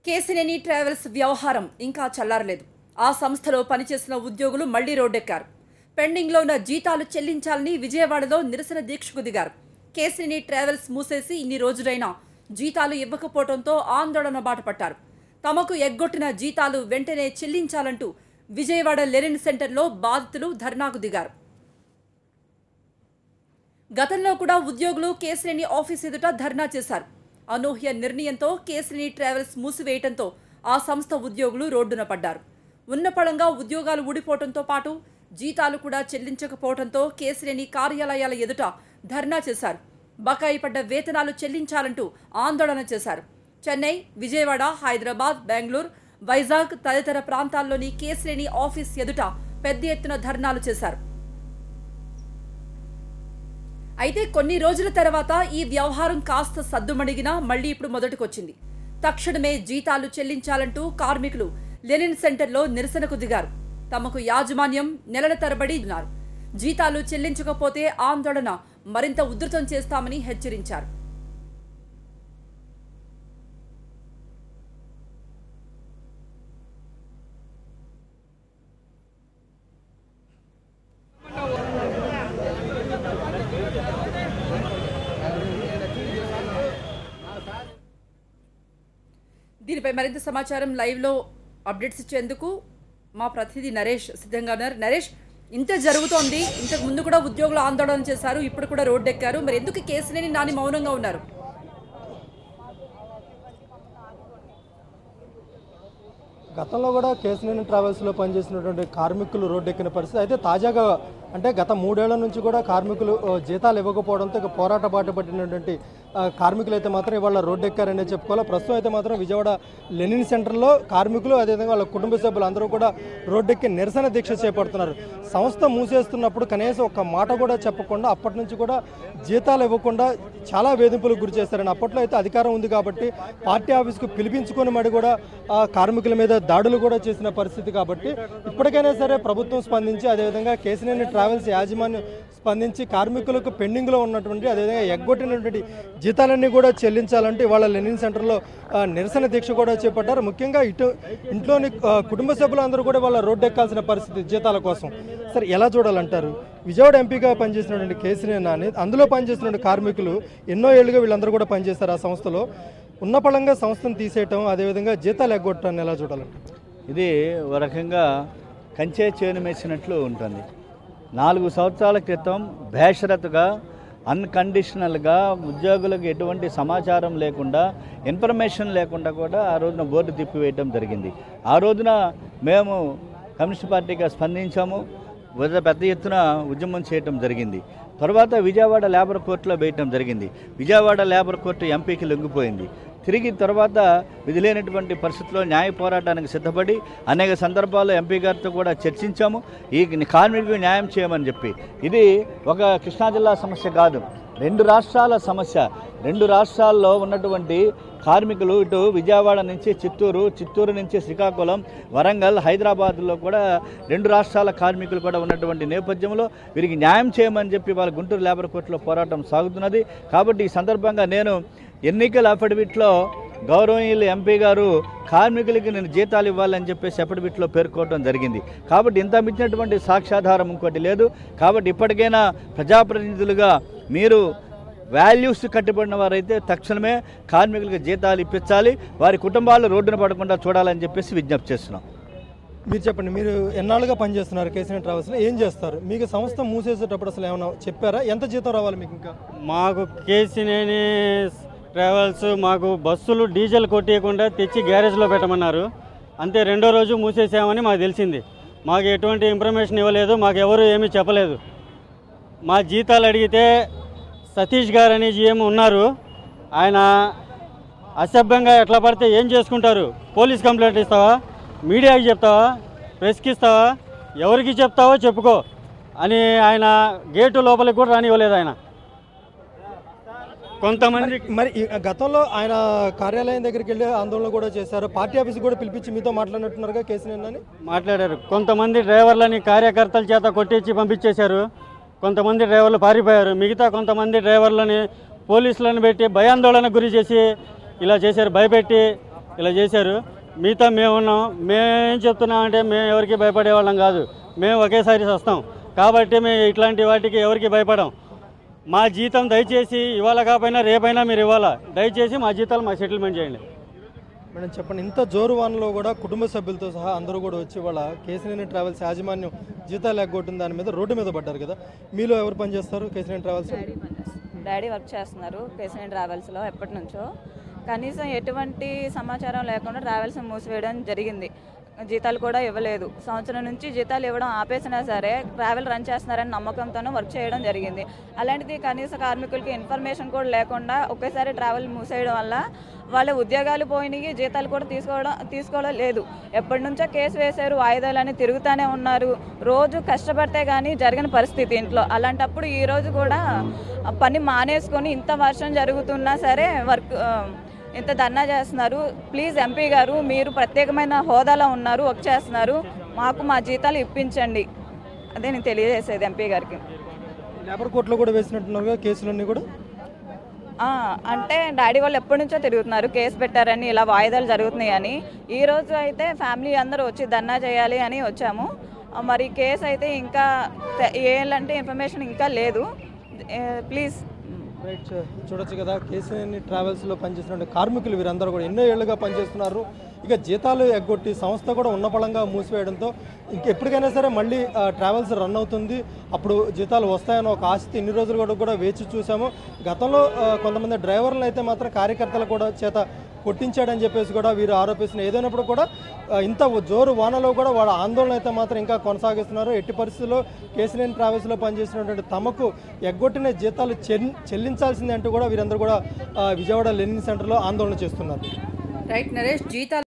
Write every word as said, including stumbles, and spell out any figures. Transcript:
Kesineni travels వ్యవహారం ఇంకా చల్లారలేదు. ఆ సంస్థలో పనిచేసిన ఉద్యోగులు మళ్లీ రోడ్డెక్కారు. పెండింగ్లో ఉన్న జీతాలు చెల్లించాలని విజయవాడలో నిరసన దీక్షకు దిగారు. కేసినేని ట్రావెల్స్ మూసేసి ఇన్ని రోజులైనా జీతాలు ఇవ్వకపోవడంతో ఆందోళన బాటపట్టారు. తమకు ఎగ్గొట్టిన జీతాలు వెంటనే చెల్లించాలంటూ విజయవాడ లెనిన్ సెంటర్లో బాధితులు ధర్నాకు దిగారు. గతంలో కూడా ఉద్యోగులు కేసినేని ఆఫీస్ ఎదుట ధర్నా చేశారు. అనూహ్య నిర్ణయంతో కేసినేని ట్రావెల్స్ మూసివేయడంతో ఆ సంస్థ ఉద్యోగులు రోడ్డున పడ్డారు. ఉన్నపళంగా ఉద్యోగాలు ఊడిపోవడంతో పాటు జీతాలు కూడా చెల్లించకపోవడంతో కేసినేని కార్యాలయాల ఎదుట ధర్నా చేశారు. బకాయి పడ్డ వేతనాలు చెల్లించాలంటూ ఆందోళన చేశారు. చెన్నై, విజయవాడ, హైదరాబాద్, బెంగళూరు, వైజాగ్ తదితర ప్రాంతాల్లోని కేసినేని ఆఫీస్ ఎదుట పెద్ద ఎత్తున ధర్నాలు చేశారు. అయితే కొన్ని రోజుల తర్వాత ఈ వ్యవహారం కాస్త సద్దుమణిగినా మళ్లీ ఇప్పుడు మొదటికొచ్చింది. తక్షణమే జీతాలు చెల్లించాలంటూ కార్మికులు లెనిన్ సెంటర్లో నిరసనకు దిగారు. తమకు యాజమాన్యం నెలల తరబడి ఉన్నారు. జీతాలు చెల్లించకపోతే ఆందోళన మరింత ఉధృతం చేస్తామని హెచ్చరించారు. దీనిపై మరింత సమాచారం లైవ్ లో అప్డేట్స్ ఇచ్చేందుకు మా ప్రతినిధి నరేష్ సిద్ధంగా ఉన్నారు. నరేష్, ఇంత జరుగుతోంది, ఇంతకు ముందు కూడా ఉద్యోగులు ఆందోళన చేశారు, ఇప్పుడు కూడా రోడ్డెక్కారు, మరి ఎందుకు కేసినేని నాని మౌనంగా ఉన్నారు? గతంలో కూడా కేసినేని ట్రావెల్స్లో పనిచేసినటువంటి కార్మికులు రోడ్డెక్కిన పరిస్థితి. అయితే తాజాగా అంటే గత మూడేళ్ల నుంచి కూడా కార్మికులు జీతాలు ఇవ్వకపోవడంతో ఇక పోరాట బాట పట్టినటువంటి కార్మికులు అయితే మాత్రం ఇవాళ రోడ్డెక్కారనే చెప్పుకోవాలి. ప్రస్తుతం అయితే మాత్రం విజయవాడ లెనిన్ సెంటర్లో కార్మికులు అదేవిధంగా వాళ్ళ కుటుంబ సభ్యులు అందరూ కూడా రోడ్డెక్కి నిరసన దీక్ష చేపడుతున్నారు. సంస్థ మూసేస్తున్నప్పుడు కనీసం ఒక్క మాట కూడా చెప్పకుండా అప్పటి నుంచి కూడా జీతాలు ఇవ్వకుండా చాలా వేధింపులకు గురి చేశారని. అప్పట్లో అయితే అధికారం ఉంది కాబట్టి పార్టీ ఆఫీస్కు పిలిపించుకొని మరి కూడా కార్మికుల మీద దాడులు కూడా చేసిన పరిస్థితి. కాబట్టి ఇప్పటికైనా సరే ప్రభుత్వం స్పందించి అదేవిధంగా కేసినేని ట్రావెల్స్ యాజమాన్యం స్పందించి కార్మికులకు పెండింగ్లో ఉన్నటువంటి అదేవిధంగా ఎగ్గొట్టినటువంటి జీతాలన్నీ కూడా చెల్లించాలంటే ఇవాళ లెనిన్ సెంటర్లో నిరసన దీక్ష కూడా చేపట్టారు. ముఖ్యంగా ఇటు ఇంట్లోని కుటుంబ సభ్యులందరూ కూడా వాళ్ళ రోడ్డు ఎక్కాల్సిన పరిస్థితి జీతాల కోసం. సరే, ఎలా చూడాలంటారు? విజయవాడ ఎంపీగా పనిచేసినటువంటి కేసినేని నాని, అందులో పనిచేసినటువంటి కార్మికులు ఎన్నో ఏళ్ళుగా వీళ్ళందరూ కూడా పనిచేస్తారు ఆ సంస్థలో. ఉన్నపళంగా సంస్థను తీసేయటం అదేవిధంగా జీతాలు ఎగ్గొట్టడాన్ని ఎలా చూడాలంటారు? ఇది ఒక రకంగా కంచే చేను మేసినట్లు ఉంటుంది. నాలుగు సంవత్సరాల క్రితం బేషరతుగా అన్కండిషనల్గా ఉద్యోగులకు ఎటువంటి సమాచారం లేకుండా ఇన్ఫర్మేషన్ లేకుండా కూడా ఆ రోజున బోర్డు తిప్పివేయటం జరిగింది. ఆ రోజున మేము కమ్యూనిస్ట్ పార్టీగా స్పందించాము, పెద్ద ఎత్తున ఉద్యమం చేయటం జరిగింది. తర్వాత విజయవాడ లేబర్ కోర్టులో వేయటం జరిగింది. విజయవాడ లేబర్ కోర్టు ఎంపీకి లొంగిపోయింది. తిరిగి తర్వాత విధిలేనటువంటి పరిస్థితుల్లో న్యాయ పోరాటానికి సిద్ధపడి అనేక సందర్భాల్లో ఎంపీ గారితో కూడా చర్చించాము, ఈ కార్మికులకు న్యాయం చేయమని చెప్పి. ఇది ఒక కృష్ణా జిల్లా సమస్య కాదు, రెండు రాష్ట్రాల సమస్య. రెండు రాష్ట్రాల్లో ఉన్నటువంటి కార్మికులు ఇటు విజయవాడ నుంచి చిత్తూరు, చిత్తూరు నుంచి శ్రీకాకుళం, వరంగల్, హైదరాబాద్లో కూడా రెండు రాష్ట్రాల కార్మికులు కూడా ఉన్నటువంటి నేపథ్యంలో వీరికి న్యాయం చేయమని చెప్పి వాళ్ళ గుంటూరు లేబర్ కోర్టులో పోరాటం సాగుతున్నది. కాబట్టి ఈ సందర్భంగా నేను ఎన్నికల అఫిడవిట్లో గౌరవనీయులు ఎంపీ గారు కార్మికులకి నేను జీతాలు ఇవ్వాలని చెప్పేసి అఫిడవిట్లో పేర్కోవడం జరిగింది. కాబట్టి ఇంత మించినటువంటి సాక్ష్యాధారం ఇంకోటి లేదు. కాబట్టి ఇప్పటికైనా ప్రజాప్రతినిధులుగా మీరు వాల్యూస్ కట్టుబడిన వారైతే తక్షణమే కార్మికులకు జీతాలు ఇప్పించాలి, వారి కుటుంబాలు రోడ్డున పడకుండా చూడాలని చెప్పేసి విజ్ఞప్తి చేస్తున్నాం. మీరు చెప్పండి, మీరు ఎన్నాళ్ళుగా పనిచేస్తున్నారు కేసినేని ట్రావెల్స్లో, ఏం చేస్తారు? మీకు సంస్థ మూసేసేటప్పుడు అసలు ఏమైనా చెప్పారా? ఎంత జీతం రావాలి మీకు? ఇంకా మాకు కేసినేని ట్రావెల్స్ మాకు బస్సులు డీజిల్ కొట్టేయకుండా తెచ్చి గ్యారేజ్లో పెట్టమన్నారు. అంతే, రెండో రోజు మూసేసామని మాకు తెలిసింది. మాకు ఎటువంటి ఇన్ఫర్మేషన్ ఇవ్వలేదు, మాకు ఎవరు ఏమీ చెప్పలేదు. మా జీతాలు అడిగితే సతీష్ గారు అని జీఎం ఉన్నారు, ఆయన అసభ్యంగా ఎట్లా పడితే ఏం చేసుకుంటారు, పోలీస్ కంప్లైంట్ ఇస్తావా, మీడియాకి చెప్తావా, ప్రెస్కి ఇస్తావా, ఎవరికి చెప్తావో చెప్పుకో అని ఆయన గేటు లోపలికి కూడా రానివ్వలేదు. ఆయన కొంతమంది మరి గతంలో ఆయన కార్యాలయం దగ్గరికి వెళ్ళి ఆందోళన కూడా చేశారు, పార్టీ ఆఫీస్ కూడా పిలిపించి మీతో మాట్లాడినట్టున్నారుగా కేసినేని నాని? మాట్లాడారు. కొంతమంది డ్రైవర్లని కార్యకర్తల చేత కొట్టించి పంపించేశారు, కొంతమంది డ్రైవర్లు పారిపోయారు, మిగతా కొంతమంది డ్రైవర్లని పోలీసులను పెట్టి భయాందోళన గురి చేసి ఇలా చేశారు, భయపెట్టి ఇలా చేశారు. మిగతా మేము ఉన్నాం, మేమేం చెప్తున్నాం అంటే మేము ఎవరికి భయపడే వాళ్ళం కాదు, మేము ఒకేసారి వస్తాం కాబట్టి మేము ఇట్లాంటి వాటికి ఎవరికి భయపడం. మా జీతం దయచేసి ఇవాళ కాకపోయినా రేపైనా మీరు ఇవ్వాలా, దయచేసి మా జీతాలు మాకు సెటిల్మెంట్ చేయండి. మేడం చెప్పండి, ఇంత జోరు వానలో కూడా కుటుంబ సభ్యులతో సహా అందరూ కూడా వచ్చి వాళ్ళ కేసీనేని ట్రావెల్స్ యాజమాన్యం జీతాలు ఎగ్గొట్టిన దాని మీద రోడ్డు మీద పడ్డారు కదా, మీలో ఎవరు పనిచేస్తారు కేసీనేని ట్రావెల్స్? డాడీ వర్క్ చేస్తున్నారు కేసీనేని ట్రావెల్స్లో ఎప్పటి నుంచో. కనీసం ఎటువంటి సమాచారం లేకుండా ట్రావెల్స్ మూసివేయడం జరిగింది. జీతాలు కూడా ఇవ్వలేదు. సంవత్సరం నుంచి జీతాలు ఇవ్వడం ఆపేసినా సరే ట్రావెల్ రన్ చేస్తున్నారని నమ్మకంతోనే వర్క్ చేయడం జరిగింది. అలాంటిది కనీస కార్మికులకి ఇన్ఫర్మేషన్ కూడా లేకుండా ఒకేసారి ట్రావెల్ మూసేయడం వల్ల వాళ్ళ ఉద్యోగాలు పోయినాయి, జీతాలు కూడా తీసుకోవడం తీసుకోవడం లేదు. ఎప్పటి నుంచో కేసు వేశారు, వాయిదాలని తిరుగుతూనే ఉన్నారు. రోజు కష్టపడితే కానీ జరగని పరిస్థితి ఇంట్లో. అలాంటప్పుడు ఈరోజు కూడా పని మానేసుకొని ఇంత వర్షం జరుగుతున్నా సరే వర్క్ ఇంత ధర్నా చేస్తున్నారు. ప్లీజ్ ఎంపీ గారు, మీరు ప్రత్యేకమైన హోదాలో ఉన్నారు, వర్క్ చేస్తున్నారు, మాకు మా జీతాలు ఇప్పించండి. అదే నేను తెలియజేసేది ఎంపీ గారికి. లేబర్ కోర్టులో కూడా వేసినట్టున్నారు కేసులన్నీ కూడా. అంటే డాడీ వాళ్ళు ఎప్పటి నుంచో తిరుగుతున్నారు, కేసు పెట్టారని, ఇలా వాయిదాలు జరుగుతున్నాయి అని. ఈరోజు అయితే ఫ్యామిలీ అందరూ వచ్చి ధర్నా చేయాలి అని వచ్చాము. మరి కేసు అయితే ఇంకా ఏంటంటే ఇన్ఫర్మేషన్ ఇంకా లేదు. ప్లీజ్ రైట్, చూడొచ్చు కదా కేసీనేని ట్రావెల్స్లో పనిచేస్తున్న కార్మికులు వీరందరూ కూడా ఎన్నో ఏళ్ళుగా పనిచేస్తున్నారు. ఇక జీతాలు ఎగ్గొట్టి సంస్థ కూడా ఉన్నపళంగా మూసివేయడంతో ఇంకెప్పటికైనా సరే మళ్ళీ ట్రావెల్స్ రన్ అవుతుంది, అప్పుడు జీతాలు వస్తాయని ఒక ఆశతో ఇన్ని రోజులు కూడా కూడా వేచి చూసాము. గతంలో కొంతమంది డ్రైవర్లను అయితే మాత్రం కార్యకర్తలు కూడా చేత కొట్టించాడని చెప్పేసి కూడా వీరు ఆరోపిస్తున్నారు. ఏదైనప్పుడు కూడా ఇంత జోరు వానలో కూడా వాళ్ళ ఆందోళన అయితే మాత్రం ఇంకా కొనసాగిస్తున్నారు. ఎట్టి పరిస్థితుల్లో కేసీనేని ట్రావెల్స్లో పనిచేసినటువంటి తమకు ఎగ్గొట్టిన జీతాలు చెల్లించాల్సిందే అంటూ కూడా వీరందరూ కూడా విజయవాడ లెనిన్ సెంటర్లో ఆందోళన చేస్తున్నారు. రైట్ నరేష్, జీతాలు